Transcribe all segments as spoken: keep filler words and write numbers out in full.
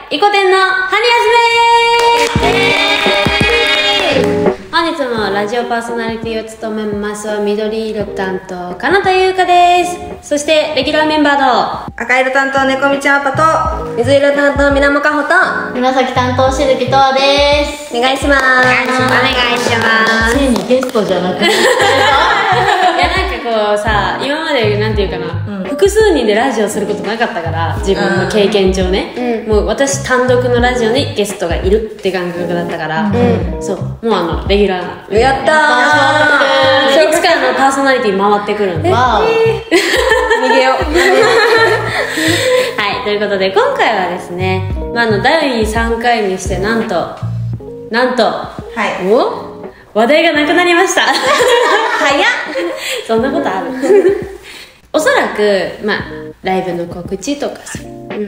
イコ店の春休め。本日もラジオパーソナリティを務めます緑色担当金田優香です。そしてレギュラーメンバーの赤色担当猫道アパと水色担当みなもかほと紫担当しずきとわです。 お願いします。お願いします。 ついにゲストじゃなくていやなんかこうさ、今までなんていうかな、うん、複数人でラジオすることなかったから自分の経験上ね、うん、もう私単独のラジオにゲストがいるって感覚だったから、うん、そうもうあのレギュラーやったーいつかのパーソナリティ回ってくるんで、 わー逃げようはい、ということで今回はですね、まあ、あのだいさんかいにしてなんとなんと、はい、お話題がなくなりました早っそんなことあるおそらく、まあ、ライブの告知とかさ、うんうん、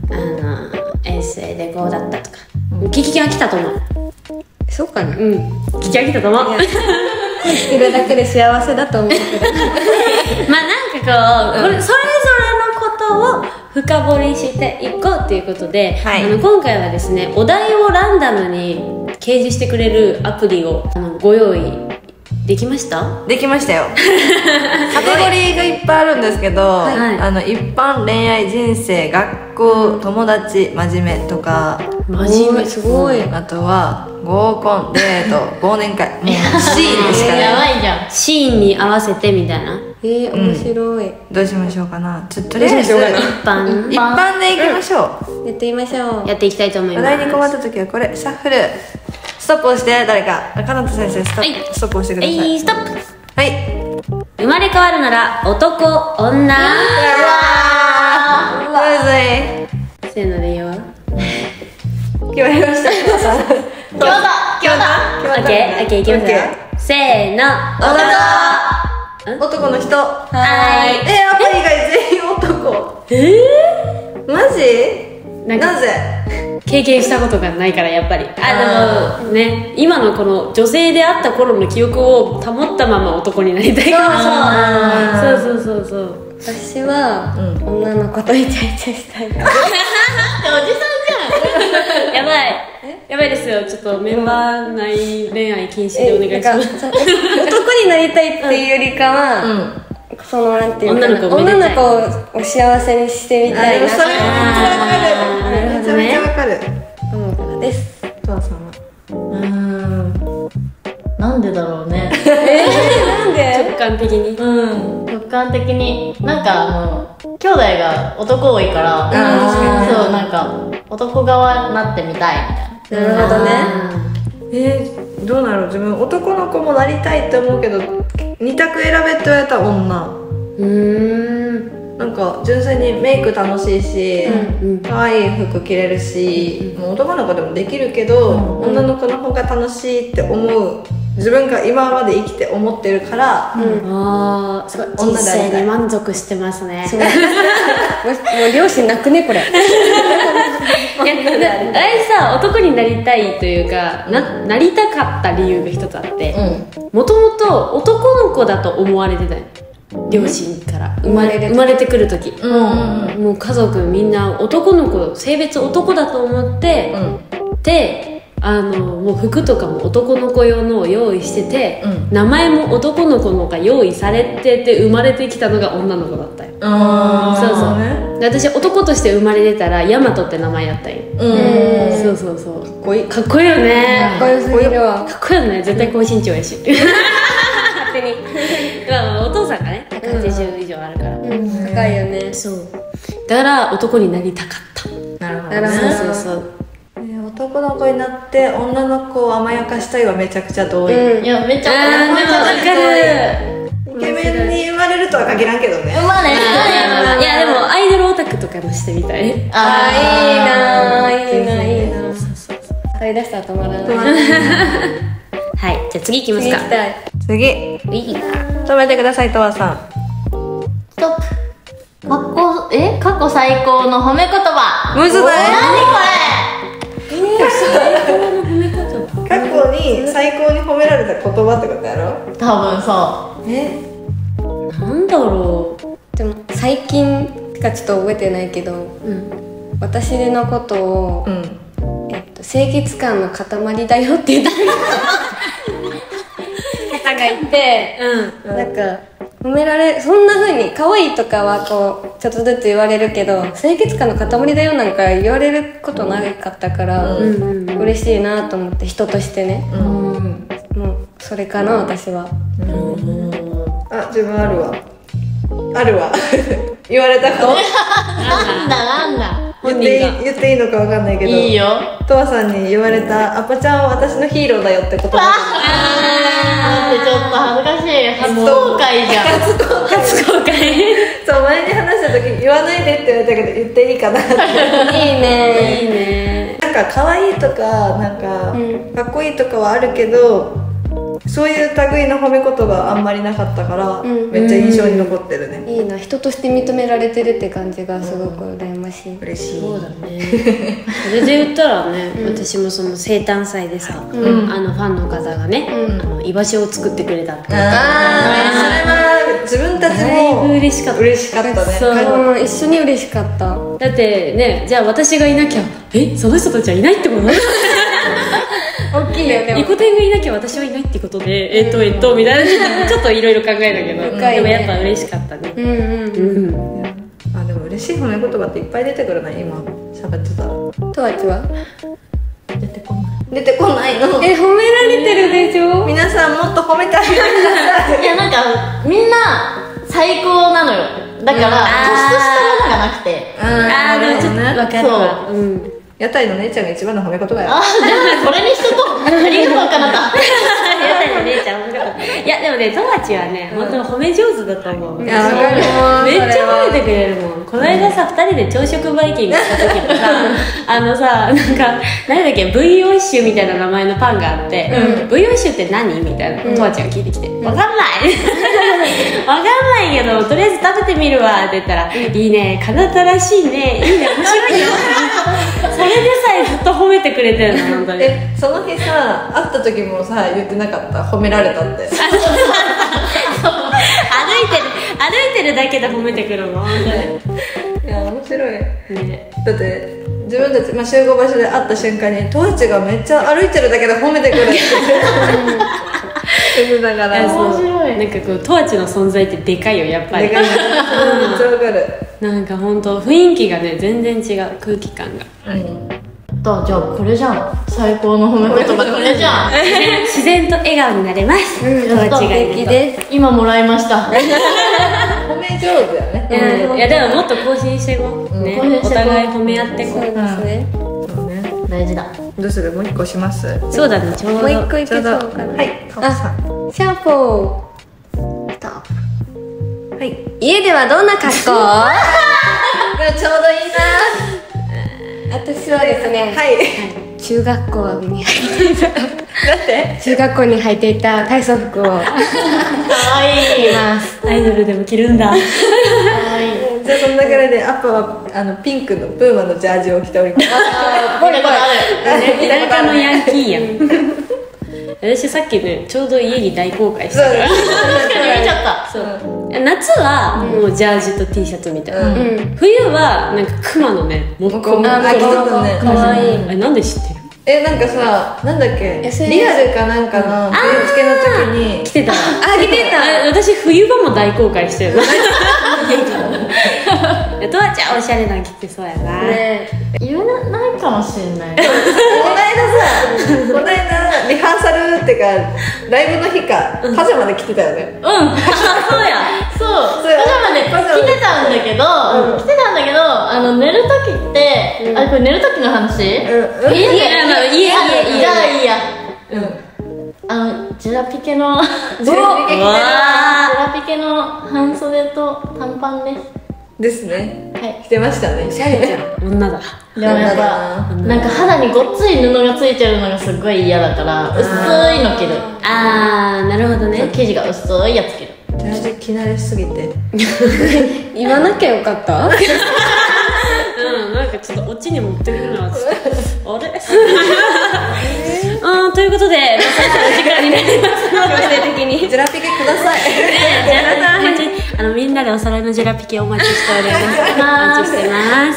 あの遠征でこうだったとか、うん、聞きが来たと思う。 そうかな、 うん聞きが来たと思う。 聞いてるだけで幸せだと思うけどまあなんかこう、うん、これそれぞれのことを深掘りしていこうということで、はい、あの今回はですねお題をランダムに掲示してくれるアプリをあのご用意できました？ できましたよカテゴリーがいっぱいあるんですけど、はい、あの一般、恋愛、人生、学校、友達、真面目とか真面目すごい、 あとは合コン、デート、忘年会もうシーンでしかないやばいじゃん。 シーンに合わせてみたいな。 えー、面白い、うん、 どうしましょうかな。ちょっととりあえず一般一般でいきましょう、 うん、やってみましょう。 やっていきたいと思います。 話題に困った時はこれシャッフルストップをして誰か金田先生ストップ、はい、ストップをしてください。 はいストップ。 はい生まれ変わるなら男女。 うわーむずい。 せーので言おう。 決まりました今日だ今日だオッケーオッケーいきますよ。せーの男男の人。はーい。 えー、アプリ以外全員男。 えー、 マジ？なぜ？ 経験したことがないからやっぱりあのね、今のこの女性であった頃の記憶を保ったまま男になりたいから。そうそうそうそう。 私は、うん、女の子とイチャイチャしたいから。 おじさんじゃんやばいやばいですよ。ちょっとメンバー内恋愛禁止でお願いします。 男になりたいっていうよりかは、うんそのなんていうかな、女の子を、女の子を幸せにしてみたいな。 それめっちゃめちゃわかる。めちゃめちゃわかる。 思うからです。 とわさんはうーんなんでだろうねえー、なんで直感的にうん直感的になんかあの兄弟が男多いから、そうなんか男側になってみたいみたいな。 なるほどね。 えー、どうなる？自分男の子もなりたいって思うけど二択選べって言われたら女。 うーんなんか純粋にメイク楽しいし、うん、可愛い服着れるし、うん、もう男の子でもできるけど、うん、女の子の方が楽しいって思う自分が今まで生きて思ってるから、 うん、ああすごい人生に満足してますね。 もう両親泣くねこれ。いやあれさ男になりたいというか な, なりたかった理由が一つあってもともと男の子だと思われてたよ両親から生ま れ, 生まれてくる時、うんうんうん、もう家族みんな男の子性別男だと思って、うん、であのもう服とかも男の子用のを用意してて、うん、名前も男の子のが用意されてて生まれてきたのが女の子だったよ。 あそうそう、ね、で私男として生まれてたらヤマトって名前やったよ。うんそうそうそうかっこいいかっこいいよね。 かっこよすぎるわ。 かっこいいよね絶対高身長やし勝手にまあお父さんがねひゃくはちじゅう以上あるから、うん、 高いよね。 そうだから男になりたかった。 なるほどね。 そうそうそう男の子になって女の子を甘やかしたいはめちゃくちゃ同意、 うん、いやめっちゃわかる。 イケメンに生まれるとは限らんけどね。 生まれいやでもアイドルオタクとかもしてみたい。 ああいいないいないいな。それ出したら止まらないはいじゃあ次いきますか。 次止めてください。とわさんストップ。過去え過去最高の褒め言葉。 むずない？ 何これ。 最高の褒め言葉。 過去に最高に褒められた言葉ってことやろ。 多分そう。 えなんだろう。でも最近かちょっと覚えてないけど、 うん、 私のことを、 うん、 えっと、清潔感の塊だよって言った方がいて、うん、なんか褒められ、そんな風に可愛いとかはこうちょっとずつ言われるけど、清潔感の塊だよなんか言われることなかったから、うん、嬉しいなと思って、人としてね、うん、もうそれかな、私は。うん、 あ、自分あるわあるわ言われたことなんだなんだ言っていい、言っていいのかわかんないけど、 いいよ。 とわさんに言われた、アッパちゃんは私のヒーローだよってことだ。 あーってちょっと恥ずかしい。初公開じゃん。 初公開。 初公開そう、前に話した時言わないでって言われたけど、言っていいかなって。 いいねいいね。 なんか可愛いとか、なんか、うん、かっこいいとかはあるけど、そういう類の褒め言葉あんまりなかったから、うん、めっちゃ印象に残ってるね。 いいな、人として認められてるって感じがすごく羨ましい。 嬉しい。 そうだね。それで言ったらね、うん、私もその生誕祭でさ、うん、あのファンの方がね、うん、あの居場所を作ってくれたって。 ああ、それは自分たちも嬉しかった。 嬉しかったね。 そう、一緒に嬉しかった。 だってね、じゃあ私がいなきゃ、え、その人たちはいないってこと大きいよね。 イコテンがいなきゃ私はいないってことで、えっとえっとみたいなちょっといろいろ考えたけど、うん、でもやっぱ嬉しかったね。うんうんうん。 あ、でも嬉しい褒め言葉っていっぱい出てくるな、今喋ってたら。 とわちは出てこない。出てこないの。 え、褒められてるでしょ。 皆さんもっと褒めてあげてください。 いや、なんかみんな最高なのよ。だから突出したものがなくて。 ああ、でもちょっと分かるわ。うん。 屋台の姉ちゃんが一番の褒め言葉や。 あ、じゃあこれにしとこう。ありがとうかなた。 屋台の姉ちゃん面白かった。いやでもね、トマチはね、本当に褒め上手だと思う。 いや、わかる。 めっちゃ褒めてくれるもん。この間さ、二人で朝食バイキングした時にさ、あのさ、なんか何だっけ、ブイヨンシュみたいな名前のパンがあって、ブイヨンシュって何みたいなトマチが聞いてきて、わかんない。わかんないけど、とりあえず食べてみるわって言ったら、いいね、かなたらしいね、いいね、面白いよ。それでさえずっと褒めてくれてるの、本当に。 え、その日さ、会った時もさ、言ってなかった、褒められたって。歩いてる、 歩いてるだけで褒めてくるの、本当に。 いや、面白い。ね、だって、自分たち、まあ、集合場所で会った瞬間に、トーチがめっちゃ歩いてるだけで褒めてくるって。だから、 面白い。なんかこう、トーチの存在ってでかいよ、やっぱり。 でかい。めっちゃわかる。 なんか本当雰囲気がね、全然違う、空気感が。 うん。だ、じゃあこれじゃん、最高の褒め言葉これじゃん。 自然と笑顔になれます。 うん、素敵です。 今もらいました。 褒め上手だよね。 いやでももっと更新していこうね。お互い褒め合ってこう。 そうですね。 大事だ。 どうする？もう一個します？ そうだね。ちょうどもう一個いけそうかな。 はい。 あ、シャンプー。ストップ。はい。家ではどんな格好？ ちょうどいいな。 私はですね、 はい、 中学校に履いていただって中学校に履いていた体操服をかわいいます。 アイドルでも着るんだ。かわいい。 じゃあその流れでアッパはあのピンクのプーマのジャージを着ております。 あ、これある。 誰かのヤンキーやん。私さっきね、ちょうど家に大公開したから。 確かに見ちゃった。 そう。夏はもうジャージと T シャツみたいな、うん、冬はなんかクマのねモッコモあ、着てたね。 かわいい。 あれなんで知ってる？ え、なんかさ、なんだっけ、リアルかなんかの振り付けの時に着てた。あ、 着てた。 私冬場も大公開してる。とわちゃんおしゃれなの着てそうやな。 ね、言えないかもしれない。 この間さ、この間リハーサルってかライブの日かパジャマで着てたよね。 うん。そうや。 そう。パジャマで着てたんだけど、着てたんだけど、あの寝る時って、あ、これ寝る時の話？家で家家家じゃあいいや。うん。あのジュラピケのジュラピケ着てる。ジュラピケの半袖と短パンです。 ですね。 はい。 着てましたね。 おしゃれじゃん。女だ。 でもやっぱなんか肌にごっつい布がついてるのがすごい嫌だから薄いの着る。 あー、なるほどね。 生地が薄いやつ着る。 ジャージ着慣れすぎて言わなきゃよかった。 うん、なんかちょっとオチに持ってくるな。あれうん、ということで、まあ、そろそろ時間になりますので、的にジュラピケください。 じゃああのみんなでお皿のジェラピケお待ちしております。お待ちしてます。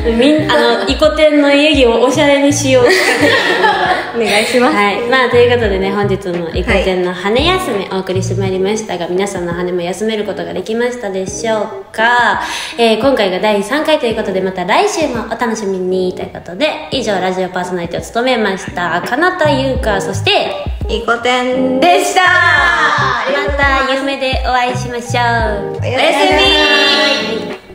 みんあのイコテンの家着をおしゃれにしよう。 お願いします。 はい、まあということでね、本日のイコテンの羽休めお送りしてまいりましたが、皆さんの羽も休めることができましたでしょうか。えー、今回がだいさんかいということで、また来週もお楽しみにということで、以上ラジオパーソナリティを務めましたかなたゆうか、そしてイコテンでした。 また夢でお会いしましょう。 おやすみ。